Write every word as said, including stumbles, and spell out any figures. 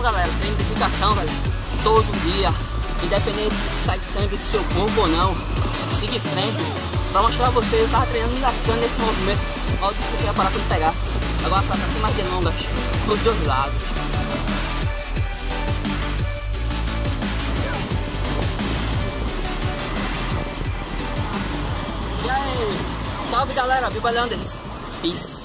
Então, galera, tem dedicação, velho, todo dia, independente se sai sangue do seu corpo ou não, siga em frente. Pra mostrar a vocês, eu tava treinando, me gastando nesse movimento. Ó, eu disse que você ia parar pra me pegar. Agora só tá sem mais delongas, pros dois lados. E aí, salve galera, Biba Landers, peace.